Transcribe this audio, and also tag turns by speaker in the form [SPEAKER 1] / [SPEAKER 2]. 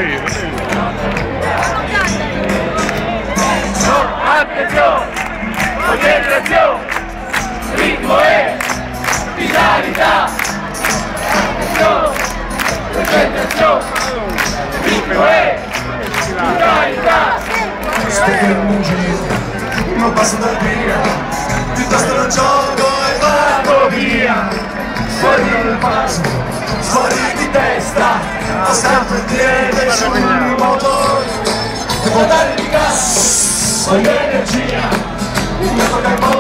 [SPEAKER 1] Attenzione, concentrazione, ritmo e vitalità. Attenzione, concentrazione, ritmo e vitalità.
[SPEAKER 2] Non passo da via, piuttosto non gioco e vado via. Fuori del passo, fuori di testa, ho sempre piede sul motore. Devo dare di gas, voglio energia, il mio corpo